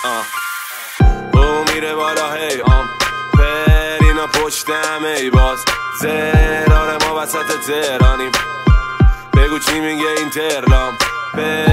او میره بالا هی پرینا پشتم ای باز زرار ما وسط تهرانیم بگو چی میگه این ترلام